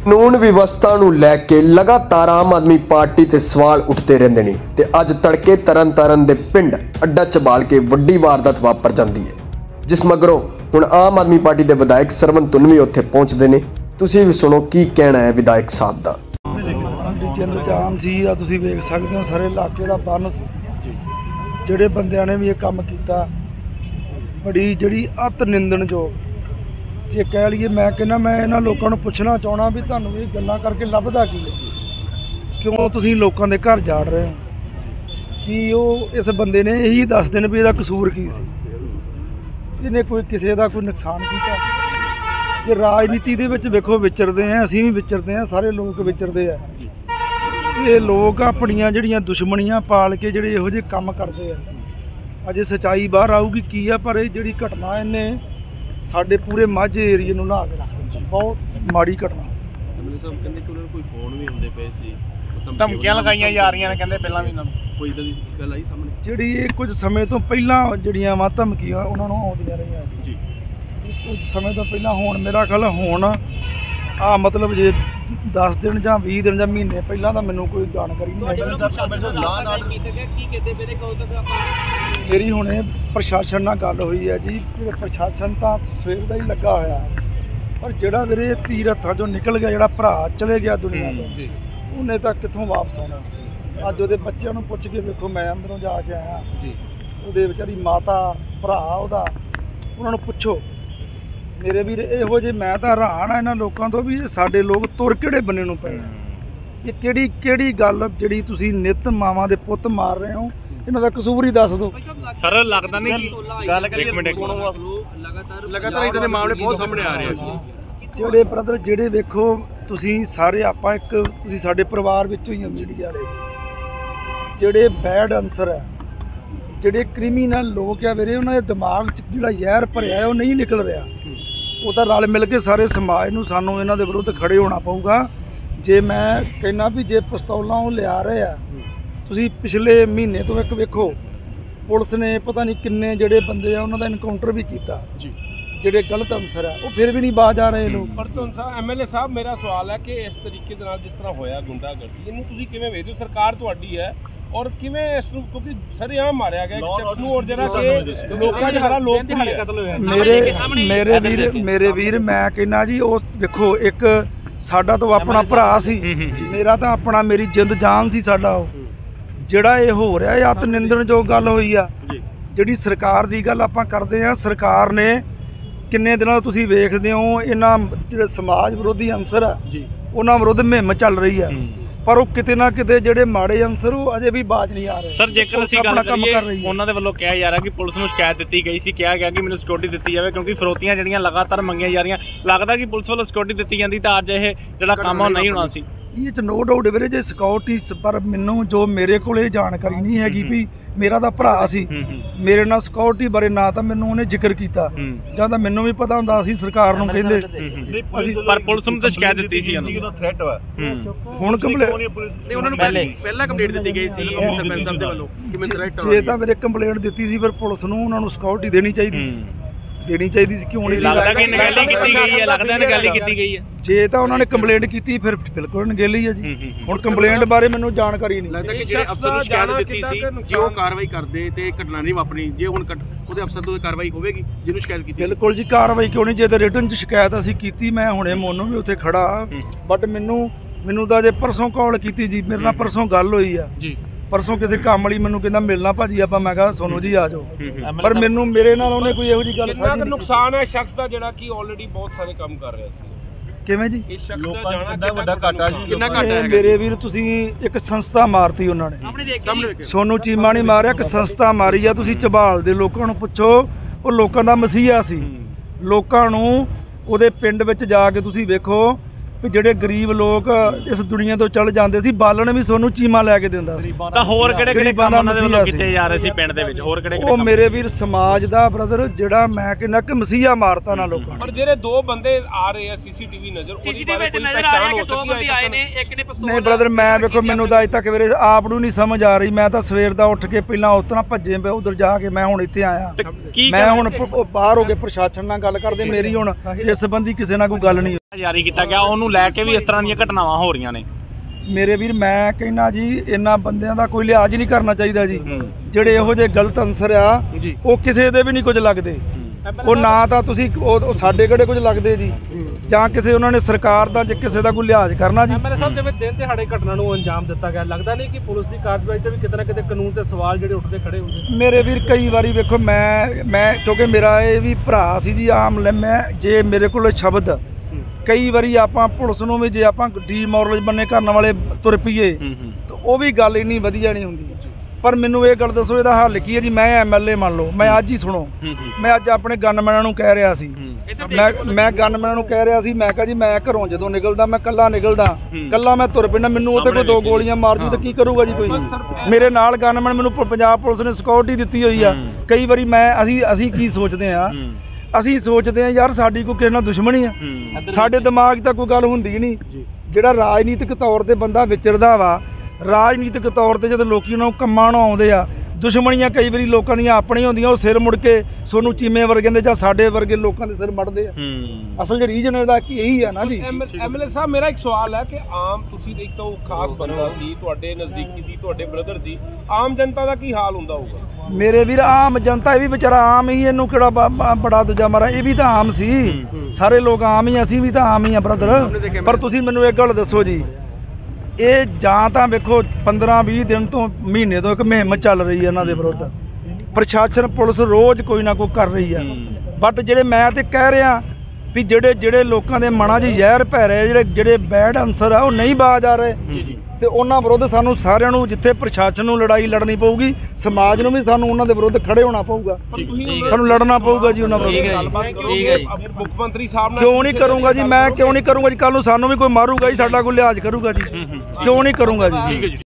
ਕਾਨੂੰਨ ਵਿਵਸਥਾ ਨੂੰ ਲੈ ਕੇ ਲਗਾਤਾਰ ਆਮ ਆਦਮੀ ਪਾਰਟੀ ਤੇ ਸਵਾਲ ਉੱਠਦੇ ਰਹਿੰਦੇ ਨੇ ਤੇ ਅੱਜ ਤੜਕੇ ਤਰਨਤਾਰਨ ਦੇ ਪਿੰਡ ਅੱਡਾ ਚਬਾਲ ਕੇ ਵੱਡੀ ਵਾਰਦਾਤ ਵਾਪਰ ਜਾਂਦੀ ਹੈ, ਜਿਸ ਮਗਰੋਂ ਹੁਣ ਆਮ ਆਦਮੀ ਪਾਰਟੀ ਦੇ ਵਿਧਾਇਕ ਸਰਵਨ ਧੁੰਨਵੀ ਉੱਥੇ ਪਹੁੰਚਦੇ ਨੇ। ਤੁਸੀਂ ਵੀ ਸੁਣੋ ਕੀ ਕਹਿਣਾ ਹੈ ਵਿਧਾਇਕ ਸਾਹਿਬ ਦਾ। ਜਿੰਦ ਜਾਨ ਸੀ ਆ, ਤੁਸੀਂ ਵੇਖ ਸਕਦੇ ਹੋ ਸਾਰੇ ਇਲਾਕੇ ਦਾ ਬੰਨ ਜਿਹੜੇ ਬੰਦਿਆਂ ਨੇ ਵੀ ਇਹ ਕੰਮ ਕੀਤਾ, ਬੜੀ ਜਿਹੜੀ ਅਤ ਨਿੰਦਣਯੋਗ ਜੇ ਕਹਿ ਲਈਏ। ਮੈਂ ਕਹਿੰਦਾ ਮੈਂ ਇਹਨਾਂ ਲੋਕਾਂ ਨੂੰ ਪੁੱਛਣਾ ਚਾਹਣਾ ਵੀ ਤੁਹਾਨੂੰ ਇਹ ਗੱਲਾਂ ਕਰਕੇ ਲੱਭਦਾ ਕੀ ਹੈ, ਕਿਉਂ ਤੁਸੀਂ ਲੋਕਾਂ ਦੇ ਘਰ ਜਾੜ ਰਹੇ ਹੋ? ਕਿ ਉਹ ਇਸ ਬੰਦੇ ਨੇ ਇਹੀ ਦੱਸਦੇ ਨੇ ਵੀ ਇਹਦਾ ਕਸੂਰ ਕੀ ਸੀ, ਇਹਨੇ ਕੋਈ ਕਿਸੇ ਦਾ ਕੋਈ ਨੁਕਸਾਨ ਕੀਤਾ? ਜੇ ਰਾਜਨੀਤੀ ਦੇ ਵਿੱਚ ਵੇਖੋ ਵਿਚਰਦੇ ਆ, ਅਸੀਂ ਵੀ ਵਿਚਰਦੇ ਆ, ਸਾਰੇ ਲੋਕ ਵਿਚਰਦੇ ਆ। ਇਹ ਲੋਕ ਆਪਣੀਆਂ ਜਿਹੜੀਆਂ ਦੁਸ਼ਮਣੀਆਂ ਪਾਲ ਕੇ ਜਿਹੜੇ ਇਹੋ ਜਿਹੇ ਕੰਮ ਕਰਦੇ ਆ, ਅਜੇ ਸੱਚਾਈ ਬਾਹਰ ਆਊਗੀ ਕੀ ਆ। ਪਰ ਇਹ ਜਿਹੜੀ ਘਟਨਾ ਇਹਨੇ ਸਾਡੇ ਪੂਰੇ ਮਾਝੇ ਏਰੀਏ ਨੂੰ ਲਾ ਕੇ ਰੱਖ ਦਿੱਤਾ, ਬਹੁਤ ਮਾੜੀ ਘਟਨਾ। ਐਮਐਲਏ ਸਾਹਿਬ ਕਹਿੰਦੇ ਕਿ ਉਹਨਾਂ ਨੂੰ ਕੋਈ ਫੋਨ ਵੀ ਹੁੰਦੇ ਪਏ ਸੀ, ਧਮਕੀਆਂ ਲਗਾਈਆਂ ਜਾ ਰਹੀਆਂ ਨੇ, ਕਹਿੰਦੇ ਪਹਿਲਾਂ ਵੀ ਇਹਨਾਂ ਨੂੰ ਕੋਈ ਇਦਾਂ ਦੀ ਗੱਲ ਆਈ ਸਾਹਮਣੇ? ਜਿਹੜੀ ਇਹ ਕੁਝ ਸਮੇਂ ਤੋਂ ਪਹਿਲਾਂ ਜਿਹੜੀਆਂ ਵਾ ਧਮਕੀਆਂ ਉਹਨਾਂ ਨੂੰ ਆਉਂਦੀਆਂ ਰਹੀਆਂ ਜੀ, ਕੁਝ ਸਮੇਂ ਤੋਂ ਪਹਿਲਾਂ। ਹੁਣ ਮੇਰਾ ਖਿਆਲ ਹੁਣ ਆ ਮਤਲਬ ਜੇ 10 ਦਿਨ ਜਾਂ 20 ਦਿਨ ਜਾਂ ਮਹੀਨੇ ਪਹਿਲਾਂ ਤਾਂ ਮੈਨੂੰ ਕੋਈ ਜਾਣਕਾਰੀ ਨਹੀਂ ਹੈ। ਮੇਰੀ ਹੁਣੇ ਪ੍ਰਸ਼ਾਸਨ ਨਾਲ ਗੱਲ ਹੋਈ ਹੈ ਜੀ, ਪ੍ਰਸ਼ਾਸਨ ਤਾਂ ਸਵੇਰ ਦਾ ਹੀ ਲੱਗਾ ਹੋਇਆ, ਪਰ ਜਿਹੜਾ ਵੀਰੇ ਤੀਰ ਹੱਥਾਂ ਚੋਂ ਨਿਕਲ ਗਿਆ, ਜਿਹੜਾ ਭਰਾ ਚਲੇ ਗਿਆ ਦੁਨੀਆ ਤੋਂ, ਉਹਨੇ ਤਾਂ ਕਿੱਥੋਂ ਵਾਪਸ ਆਉਣਾ? ਅੱਜ ਉਹਦੇ ਬੱਚਿਆਂ ਨੂੰ ਪੁੱਛ ਕੇ ਵੇਖੋ, ਮੈਂ ਅੰਦਰੋਂ ਜਾ ਕੇ ਆਇਆ ਜੀ, ਉਹਦੇ ਵਿਚਾਰੀ ਮਾਤਾ ਭਰਾ ਉਹਦਾ, ਉਹਨਾਂ ਨੂੰ ਪੁੱਛੋ। ਮੇਰੇ ਵੀਰ ਇਹੋ ਜਿਹੇ ਮੈਂ ਤਾਂ ਹੈਰਾਨ ਆ ਇਹਨਾਂ ਲੋਕਾਂ ਤੋਂ ਵੀ ਇਹ ਸਾਡੇ ਲੋਕ ਤੁਰ ਕਿਹੜੇ ਬੰਨੇ ਨੂੰ ਪਏ। ਇਹ ਕਿਹੜੀ ਗੱਲ ਜਿਹੜੀ ਤੁਸੀਂ ਨਿੱਤ ਮਾਵਾਂ ਦੇ ਪੁੱਤ ਮਾਰ ਰਹੇ ਹੋ, ਇਹਨਾਂ ਦਾ ਕਸੂਰ ਹੀ ਦੱਸ ਦਿਓ। ਸਰ ਲੱਗਦਾ ਨਹੀਂ ਕਿ ਗੱਲ ਕਰੀਏ ਲਗਾਤਾਰ ਇਦਾਂ ਦੇ ਮਾਮਲੇ ਬਹੁਤ ਸਾਹਮਣੇ ਆ ਰਹੇ ਆ। ਜਿਹੜੇ ਬ੍ਰਦਰ ਜਿਹੜੇ ਵੇਖੋ ਤੁਸੀਂ ਸਾਰੇ ਆਪਾਂ ਇੱਕ ਤੁਸੀਂ ਸਾਡੇ ਪਰਿਵਾਰ ਵਿੱਚੋਂ ਹੀ ਹੋ ਮੀਡੀਆ ਵਾਲੇ, ਜਿਹੜੇ ਬੈਡ ਅਨਸਰ ਹੈ, ਜਿਹੜੇ ਕ੍ਰਿਮੀਨਲ ਲੋਕ ਆ ਵੀਰੇ, ਉਹਨਾਂ ਦੇ ਦਿਮਾਗ 'ਚ ਜਿਹੜਾ ਜ਼ਹਿਰ ਭਰਿਆ ਉਹ ਨਹੀਂ ਨਿਕਲ ਰਿਹਾ। ਉਹ ਤਾਂ ਰਲ ਮਿਲ ਕੇ ਸਾਰੇ ਸਮਾਜ ਨੂੰ ਸਾਨੂੰ ਇਹਨਾਂ ਦੇ ਵਿਰੁੱਧ ਖੜੇ ਹੋਣਾ ਪਊਗਾ। ਜੇ ਮੈਂ ਕਹਿੰਦਾ ਵੀ ਜੇ ਪਿਸਤੌਲਾਂ ਉਹ ਲਿਆ ਰਹੇ ਆ, ਤੁਸੀਂ ਪਿਛਲੇ ਮਹੀਨੇ ਤੋਂ ਇੱਕ ਵੇਖੋ ਪੁਲਿਸ ਨੇ ਪਤਾ ਨਹੀਂ ਕਿੰਨੇ ਜਿਹੜੇ ਬੰਦੇ ਆ ਉਹਨਾਂ ਦਾ ਇਨਕਾਊਂਟਰ ਵੀ ਕੀਤਾ ਜੀ, ਜਿਹੜੇ ਗਲਤ ਅਨਸਰ ਆ, ਉਹ ਫਿਰ ਵੀ ਨਹੀਂ ਬਾਜ਼ ਆ ਰਹੇ ਲੋਕ। ਪਰ ਤੁਹਾਨੂੰ ਐਮਐਲਏ ਸਾਹਿਬ ਮੇਰਾ ਸਵਾਲ ਹੈ ਕਿ ਇਸ ਤਰੀਕੇ ਦੇ ਨਾਲ ਜਿਸ ਤਰ੍ਹਾਂ ਹੋਇਆ ਗੁੰਡਾਗਰਦੀ, ਇਹਨੂੰ ਤੁਸੀਂ ਕਿਵੇਂ ਵੇਖਦੇ ਹੋ? ਸਰਕਾਰ ਤੁਹਾਡੀ ਹੈ ਔਰ ਕਿਵੇਂ ਇਸ ਨੂੰ, ਕਿਉਂਕਿ ਸਰੇਆਮ ਮਾਰਿਆ ਗਿਆ ਸ਼ਖਸ ਨੂੰ, ਔਰ ਜਿਹੜਾ ਕਿ ਲੋਕਾਂ 'ਚ ਬੜਾ ਲੋਕਪ੍ਰਿਯ ਕਤਲ ਹੋਇਆ। ਮੇਰੇ ਵੀਰ ਮੈਂ ਕਹਿੰਦਾ ਜੀ, ਉਹ ਵੇਖੋ ਇੱਕ ਸਾਡਾ ਤਾਂ ਆਪਣਾ ਭਰਾ ਸੀ, ਮੇਰਾ ਤਾਂ ਆਪਣਾ, ਮੇਰੀ ਜਿੰਦ ਜਾਨ ਸੀ ਸਾਡਾ। ਉਹ ਜਿਹੜਾ ਇਹ ਹੋ ਰਿਹਾ ਇਹ ਅਤ ਨਿੰਦਣਯੋਗ ਗੱਲ ਹੋਈ ਆ। ਜਿਹੜੀ ਸਰਕਾਰ ਦੀ ਗੱਲ ਆਪਾਂ ਕਰਦੇ ਆ, ਸਰਕਾਰ ਨੇ ਕਿੰਨੇ ਦਿਨਾਂ ਤੋਂ ਤੁਸੀਂ ਵੇਖਦੇ ਹੋ ਇਹਨਾਂ ਜਿਹੜੇ ਸਮਾਜ ਵਿਰੋਧੀ ਅੰਸਰ ਆ ਉਹਨਾਂ ਵਿਰੁੱਧ ਮੁਹਿੰਮ ਚੱਲ ਰਹੀ ਆ, ਪਰ ਉਹ ਕਿਤੇ ਨਾ ਕਿਤੇ ਜਿਹੜੇ ਮਾੜੇ ਅੰਸਰ ਉਹ ਅਜੇ ਵੀ ਬਾਜ਼ ਨਹੀਂ ਆ ਰਹੇ। ਸਰ ਜੇਕਰ ਅਸੀਂ ਗੱਲ ਕਰੀਏ, ਉਹਨਾਂ ਦੇ ਵੱਲੋਂ ਕਿਹਾ ਜਾ ਰਿਹਾ ਕਿ ਪੁਲਿਸ ਨੂੰ ਸ਼ਿਕਾਇਤ ਦਿੱਤੀ ਗਈ ਸੀ, ਕਿਹਾ ਗਿਆ ਕਿ ਮੈਨੂੰ ਸਿਕਿਉਰਿਟੀ ਦਿੱਤੀ ਜਾਵੇ, ਕਿਉਂਕਿ ਫਿਰੌਤੀਆਂ ਜਿਹੜੀਆਂ ਲਗਾਤਾਰ ਮੰਗੀਆਂ ਜਾ ਰਹੀਆਂ। ਲੱਗਦਾ ਕਿ ਪੁਲਿਸ ਵੱਲੋਂ ਸਿਕਿਉਰਿਟੀ ਦਿੱਤੀ ਜਾਂਦੀ ਤਾਂ ਅੱਜ ਇਹ ਜਿਹੜਾ ਕੰਮ ਉਹ ਨਹੀਂ ਹੋਣਾ ਸੀ। ਇਹ 'ਚ ਨੋ ਡਾਊਟ ਵੀਰੇ ਜੇ ਸਿਕਿਉਰਿਟੀ, ਪਰ ਮੈਨੂੰ ਜੋ ਮੇਰੇ ਕੋਲ ਇਹ ਜਾਣਕਾਰੀ ਨਹੀਂ ਹੈਗੀ ਵੀ ਮੇਰਾ ਤਾਂ ਭਰਾ ਸੀ, ਮੇਰੇ ਨਾਲ ਸਿਕਿਉਰਿਟੀ ਬਾਰੇ ਨਾ ਤਾਂ ਮੈਨੂੰ ਉਹਨੇ ਜ਼ਿਕਰ ਕੀਤਾ, ਜਾਂ ਤਾਂ ਮੈਨੂੰ ਵੀ ਪਤਾ ਹੁੰਦਾ ਅਸੀਂ ਸਰਕਾਰ ਨੂੰ ਕਹਿੰਦੇ। ਪਰ ਪੁਲਿਸ ਨੂੰ ਤਾਂ ਸ਼ਿਕਾਇਤ ਦਿੱਤੀ ਸੀ ਥ੍ਰੈਟ ਹੋਇਆ। ਹੁਣ ਕੰਪਲੇਂਟ ਉਹਨਾਂ ਨੂੰ ਪਹਿਲਾਂ ਕੰਪਲੇਂਟ ਦਿੱਤੀ ਗਈ ਸੀ ਸਰਪੰਚ ਸਾਹਿਬ ਦੇ ਵੱਲੋਂ ਕਿ ਮੈਂ ਥ੍ਰੈਟ ਜੇ ਤਾਂ ਮੇਰੇ ਕੰਪਲੇਂਟ ਦਿੱਤੀ ਸੀ, ਫਿਰ ਪੁਲਿਸ ਨੂੰ ਉਹਨਾਂ ਨੂੰ ਸਿਕਿਉਰਿਟੀ ਦੇਣੀ ਚਾਹੀਦੀ ਸੀ, ਕਿਉਂ ਨਹੀਂ? ਲੱਗਦਾ ਕਿ ਨਗੇਲੀ ਕੀਤੀ ਗਈ ਹੈ, ਲੱਗਦਾ ਨਗੇਲੀ ਕੀਤੀ ਗਈ ਹੈ। ਜੇ ਤਾਂ ਉਹਨਾਂ ਨੇ ਕੰਪਲੇਂਟ ਕੀਤੀ ਫਿਰ ਬਿਲਕੁਲ ਨਗੇਲੀ ਹੈ ਜੀ। ਹੁਣ ਕੰਪਲੇਂਟ ਬਾਰੇ ਮੈਨੂੰ ਜਾਣਕਾਰੀ ਨਹੀਂ। ਲੱਗਦਾ ਕਿ ਜਿਹੜੇ ਅਫਸਰ ਨੂੰ ਸ਼ਿਕਾਇਤ ਦਿੱਤੀ ਸੀ, ਜੇ ਉਹ ਕਾਰਵਾਈ ਕਰਦੇ ਤੇ ਘਟਨਾ ਨਹੀਂ ਵਾਪਰੀ, ਜੇ ਹੁਣ ਉਹਦੇ ਅਫਸਰ ਤੋਂ ਕਾਰਵਾਈ ਹੋਵੇਗੀ ਜਿਹਨੂੰ ਸ਼ਿਕਾਇਤ ਕੀਤੀ? ਬਿਲਕੁਲ ਜੀ, ਕਾਰਵਾਈ ਕਿਉਂ ਨਹੀਂ? ਜੇ ਤਾਂ ਰਿਟਨ 'ਚ ਸ਼ਿਕਾਇਤ ਅਸੀਂ ਕੀਤੀ, ਮੈਂ ਹੁਣੇ ਮੋਨੂੰ ਵੀ ਉੱਥੇ ਖੜਾ, ਬਟ ਮੈਨੂੰ ਤਾਂ ਜੇ ਪਰਸੋਂ ਕਾਲ ਕੀਤੀ ਜੀ, ਮੇਰੇ ਨਾਲ ਪਰਸੋਂ ਗੱਲ ਹੋਈ ਆ ਜੀ, ਪਰਸੋਂ ਕਿਸੇ ਕੰਮ ਵਾਲੀ ਮੈਨੂੰ ਕਹਿੰਦਾ ਮਿਲਣਾ ਭਾਜੀ ਆਪਾਂ, ਮੈਂ ਕਿਹਾ ਸੋਨੂ ਜੀ ਆ ਜਾਓ, ਪਰ ਮੇਰੇ ਨਾਲ ਉਹਨੇ ਕੋਈ ਇਹੋ ਜਿਹੀ ਗੱਲ ਸਾਂਝੀ ਨਹੀਂ। ਨੁਕਸਾਨ ਹੈ ਸ਼ਖਸ ਦਾ ਜਿਹੜਾ ਕਿ ਆਲਰੇਡੀ ਬਹੁਤ ਸਾਰੇ ਕੰਮ ਕਰ ਰਿਹਾ ਸੀ। ਕਿਵੇਂ ਜੀ? ਇਸ ਸ਼ਖਸ ਦਾ ਜਾਣਾ ਕਿੰਨਾ ਵੱਡਾ ਘਾਟਾ ਜੀ, ਕਿੰਨਾ ਘਾਟਾ ਹੈ ਮੇਰੇ ਵੀਰ? ਤੁਸੀਂ ਇੱਕ ਸੰਸਥਾ ਮਾਰਤੀ ਉਹਨਾਂ ਨੇ, ਸੋਨੂ ਚੀਮਾ ਨੇ ਮਾਰਿਆ, ਇੱਕ ਸੰਸਥਾ ਮਾਰੀ ਆ। ਤੁਸੀਂ ਝਬਾਲ ਦੇ ਲੋਕਾਂ ਨੂੰ ਪੁੱਛੋ, ਉਹ ਲੋਕਾਂ ਦਾ ਮਸੀਹਾ ਸੀ। ਲੋਕਾਂ ਨੂੰ ਉਹਦੇ ਪਿੰਡ ਵਿੱਚ ਜਾ ਕੇ ਤੁਸੀਂ ਵੇਖੋ ਵੀ ਜਿਹੜੇ ਗਰੀਬ ਲੋਕ ਇਸ ਦੁਨੀਆ ਤੋਂ ਚਲ ਜਾਂਦੇ ਸੀ, ਬਾਲਣ ਵੀ ਸੋਨੂੰ ਚੀਮਾ ਲੈ ਕੇ ਦਿੰਦਾ ਸੀ। ਤਾਂ ਹੋਰ ਕਿਹੜੇ ਕੰਮ ਉਹਨਾਂ ਦੇ ਵੱਲੋਂ ਕੀਤੇ ਜਾ ਰਹੇ ਸੀ ਪਿੰਡ ਦੇ ਵਿੱਚ? ਹੋਰ ਕਿਹੜੇ? ਉਹ ਮੇਰੇ ਵੀਰ ਸਮਾਜ ਦਾ ਬ੍ਰਦਰ ਜਿਹੜਾ ਮੈਂ ਕਹਿੰਦਾ ਕਿ ਮਸੀਹਾ ਮਾਰਤਾ ਨਾ ਲੋਕਾਂ। ਪਰ ਜਿਹੜੇ ਦੋ ਬੰਦੇ ਆ ਰਹੇ ਆ ਸੀਸੀਟੀਵੀ ਨਜ਼ਰ ਆ ਰਿਹਾ ਕਿ ਦੋ ਬੰਦੇ ਆਏ ਨੇ, ਇੱਕ ਨੇ ਪਿਸਤੌਲ। ਨਹੀਂ ਬ੍ਰਦਰ, ਮੈਂ ਵੇਖੋ ਮੈਨੂੰ ਤਾਂ ਅਜੇ ਤੱਕ ਵੀਰੇ ਆਪ ਨੂੰ ਨਹੀਂ ਸਮਝ ਆ ਰਹੀ। ਮੈਂ ਤਾਂ ਸਵੇਰ ਦਾ ਉੱਠ ਕੇ ਪਹਿਲਾਂ ਉਸ ਤਰ੍ਹਾਂ ਭੱਜੇ ਪਏ ਉਧਰ ਜਾ ਕੇ, ਮੈਂ ਹੁਣ ਇੱਥੇ ਆਇਆ। ਮੈਂ ਹੁਣ ਬਾਹਰ ਹੋ ਕੇ ਪ੍ਰਸ਼ਾਸਨ ਨਾਲ ਗੱਲ ਕਰਦੇ, ਮੇਰੀ ਹੁਣ ਇਸ ਸੰਬੰਧੀ ਕਿਸੇ ਨਾਲ ਕੋਈ ਗੱਲ ਨਹੀਂ। ਜਾਰੀ ਕੀਤਾ ਗਿਆ, ਉਹਨੂੰ ਲੈ ਕੇ ਵੀ ਇਸ ਤਰ੍ਹਾਂ ਦੀਆਂ ਘਟਨਾਵਾਂ ਹੋ ਰਹੀਆਂ ਨੇ। ਮੇਰੇ ਵੀਰ ਮੈਂ ਕਹਿੰਦਾ ਜੀ ਇਹਨਾਂ ਬੰਦਿਆਂ ਦਾ ਕੋਈ ਲਿਹਾਜ਼ ਹੀ ਨਹੀਂ ਕਰਨਾ ਚਾਹੀਦਾ ਜੀ। ਜਿਹੜੇ ਇਹੋ ਜਿਹੇ ਗਲਤ ਅਨਸਰ ਆ ਉਹ ਕਿਸੇ ਦੇ ਵੀ ਨਹੀਂ ਕੁਝ ਲੱਗਦੇ। ਉਹ ਨਾ ਤਾਂ ਤੁਸੀਂ ਉਹ ਸਾਡੇ ਕਿਹੜੇ ਕੁਝ ਲੱਗਦੇ ਜੀ, ਜਾਂ ਕਿਸੇ ਉਹਨਾਂ ਨੇ ਸਰਕਾਰ ਦਾ ਜਾਂ ਕਿਸੇ ਦਾ ਕੋਈ ਲਿਹਾਜ਼ ਕਰਨਾ ਜੀ। ਮੇਰੇ ਸਾਹਿਬ ਜਿਵੇਂ ਦਿਨ ਦਿਹਾੜੇ ਘਟਨਾ ਨੂੰ ਅੰਜਾਮ ਦਿੱਤਾ ਗਿਆ, ਲੱਗਦਾ ਨਹੀਂ ਕਿ ਪੁਲਿਸ ਦੀ ਕਾਰਜਵਾਈ ਤੇ ਵੀ ਕਿਤੇ ਨਾ ਕਿਤੇ ਕਾਨੂੰਨ ਤੇ ਸਵਾਲ ਜਿਹੜੇ ਉੱਠਦੇ ਖੜੇ ਹੁੰਦੇ? ਮੇਰੇ ਵੀਰ ਕਈ ਵਾਰੀ ਵੇਖੋ ਮੈਂ ਕਿਉਂਕਿ ਮੇਰਾ ਇਹ ਵੀ ਭਰਾ ਸੀ ਜੀ ਆਮ ਮੈਂ ਜੇ ਮੇਰੇ ਕੋਲ ਸ਼ਬਦ ਕਈ ਵਾਰੀ ਆਪਾਂ ਪੁਲਿਸ ਨੂੰ ਵੀ ਜੇ ਆਪਾਂ ਡੀਮੋਰਲਾਈਜ਼ ਬੰਨੇ ਕਰਨ ਵਾਲੇ ਤੁਰ ਪਈਏ ਤਾਂ ਉਹ ਵੀ ਗੱਲ ਇੰਨੀ ਵਧੀਆ ਨਹੀਂ ਹੁੰਦੀ। ਪਰ ਮੈਨੂੰ ਇਹ ਗੱਲ ਦੱਸੋ ਇਹਦਾ ਹੱਲ ਕੀ ਹੈ ਜੀ? ਮੈਂ ਐਮਐਲਏ ਮੰਨ ਲਓ, ਮੈਂ ਅੱਜ ਹੀ ਸੁਣੋ, ਮੈਂ ਅੱਜ ਆਪਣੇ ਗਨਮੈਨਾਂ ਨੂੰ ਕਹਿ ਰਿਹਾ ਸੀ, ਮੈਂ ਗਨਮੈਨਾਂ ਨੂੰ ਕਹਿ ਰਿਹਾ ਸੀ, ਮੈਂ ਕਿਹਾ ਜੀ ਮੈਂ ਘਰੋਂ ਜਦੋਂ ਨਿਕਲਦਾ ਮੈਂ ਕੱਲਾ ਨਿਕਲਦਾ, ਕੱਲਾ ਮੈਂ ਤੁਰ ਪੈਂਦਾ, ਮੈਨੂੰ ਉੱਥੇ ਕੋਈ 2 ਗੋਲੀਆਂ ਮਾਰ ਜੂ ਤਾਂ ਕੀ ਕਰੂਗਾ ਜੀ ਕੋਈ? ਮੇਰੇ ਨਾਲ ਗਨਮੈਨ ਮੈਨੂੰ ਪੰਜਾਬ ਪੁਲਿਸ ਨੇ ਸਿਕਿਉਰਿਟੀ ਦਿੱਤੀ ਹੋਈ ਆ। ਕਈ ਵਾਰੀ ਅਸੀਂ ਕੀ ਸੋਚਦੇ ਆ, ਅਸੀਂ ਸੋਚਦੇ ਆ ਯਾਰ ਸਾਡੀ ਕੋਈ ਕਿਸੇ ਨਾਲ ਦੁਸ਼ਮਣੀ ਆ, ਸਾਡੇ ਦਿਮਾਗ 'ਚ ਤਾਂ ਕੋਈ ਗੱਲ ਹੁੰਦੀ ਨਹੀਂ। ਜਿਹੜਾ ਰਾਜਨੀਤਿਕ ਤੌਰ ਤੇ ਬੰਦਾ ਵਿਚਰਦਾ ਵਾ, ਰਾਜਨੀਤਿਕ ਤੌਰ ਤੇ ਜਦੋਂ ਲੋਕੀ ਉਹਨਾਂ ਨੂੰ ਕੰਮਾਂ ਨੂੰ ਆਉਂਦੇ ਆ, ਦੁਸ਼ਮਣੀਆਂ ਕਈ ਵਾਰੀ ਲੋਕਾਂ ਦੀਆਂ ਆਪਣੀਆਂ ਹੁੰਦੀਆਂ, ਉਹ ਸਿਰ ਮੁੜ ਕੇ ਸੋਨੂੰ ਚੀਮੇ ਵਰਗੇ ਦੇ ਜਾਂ ਸਾਡੇ ਵਰਗੇ ਲੋਕਾਂ ਦੇ ਸਿਰ ਮੜਦੇ ਆ। ਅਸਲ 'ਚ ਰੀਜਨ ਇਹਦਾ ਕੀ ਇਹੀ ਆ ਨਾ ਜੀ। ਐਮਐਲਏ ਸਾਹਿਬ ਮੇਰਾ ਇੱਕ ਸਵਾਲ ਹੈ ਕਿ ਆਮ ਤੁਸੀਂ ਇੱਕ ਤਾਂ ਖਾਸ ਬੰਦਾ ਸੀ, ਤੁਹਾਡੇ ਨਜ਼ਦੀਕੀ ਸੀ, ਤੁਹਾਡੇ ਬ੍ਰਦਰ ਸੀ, ਆਮ ਜਨਤਾ ਦਾ ਕੀ ਹਾਲ ਹੁੰਦਾ ਹੋਊਗਾ? ਮੇਰੇ ਵੀਰ ਆਮ ਜਨਤਾ ਇਹ ਵੀ ਵਿਚਾਰਾ ਆਮ ਹੀ, ਇਹਨੂੰ ਕਿਹੜਾ ਬੜਾ ਦੂਜਾ ਮਾਰਾ, ਇਹ ਵੀ ਤਾਂ ਆਮ ਸੀ, ਸਾਰੇ ਲੋਕ ਆਮ ਹੀ, ਅਸੀਂ ਵੀ ਤਾਂ ਆਮ ਹੀ ਆ ਬ੍ਰਦਰ। ਪਰ ਤੁਸੀਂ ਮੈਨੂੰ ਇੱਕ ਗੱਲ ਦੱਸੋ ਜੀ, ਇਹ ਜਾਂ ਤਾਂ ਵੇਖੋ 15-20 ਦਿਨ ਤੋਂ ਮਹੀਨੇ ਤੋਂ ਇੱਕ ਮੁਹਿੰਮ ਚੱਲ ਰਹੀ ਹੈ ਇਹਨਾਂ ਦੇ ਵਿਰੁੱਧ, ਪ੍ਰਸ਼ਾਸਨ ਪੁਲਿਸ ਰੋਜ਼ ਕੋਈ ਨਾ ਕੋਈ ਕਰ ਰਹੀ ਆ, ਬਟ ਜਿਹੜੇ ਮੈਂ ਤੇ ਕਹਿ ਰਿਹਾ ਵੀ ਜਿਹੜੇ ਲੋਕਾਂ ਦੇ ਮਨਾਂ 'ਚ ਜ਼ਹਿਰ ਪੈ ਰਹੇ, ਜਿਹੜੇ ਬੈਡ ਅਨਸਰ ਆ ਉਹ ਨਹੀਂ ਬਾਜ਼ ਆ ਰਹੇ, ਤੇ ਉਹਨਾਂ ਵਿਰੁੱਧ ਸਾਨੂੰ ਸਾਰਿਆਂ ਨੂੰ ਜਿੱਥੇ ਪ੍ਰਸ਼ਾਸਨ ਨੂੰ ਲੜਾਈ ਲੜਨੀ ਪਊਗੀ, ਸਮਾਜ ਨੂੰ ਵੀ ਸਾਨੂੰ ਉਹਨਾਂ ਦੇ ਵਿਰੁੱਧ ਖੜੇ ਹੋਣਾ ਪਊਗਾ, ਸਾਨੂੰ ਲੜਨਾ ਪਊਗਾ ਜੀ ਉਹਨਾਂ ਵਿਰੁੱਧ। ਮੁੱਖ ਮੰਤਰੀ ਸਾਹਿਬ ਨਾਲ ਕਿਉਂ ਨਹੀਂ ਕਰੂੰਗਾ ਜੀ, ਮੈਂ ਕਿਉਂ ਨਹੀਂ ਕਰੂੰਗਾ ਜੀ? ਕੱਲ ਨੂੰ ਸਾਨੂੰ ਵੀ ਕੋਈ ਮਾਰੂਗਾ ਜੀ, ਸਾਡਾ ਕੋਈ ਲਿਹਾਜ਼ ਕਰੂਗਾ ਜੀ, ਕਿਉਂ ਨਹੀਂ ਕਰੂੰਗਾ ਜੀ।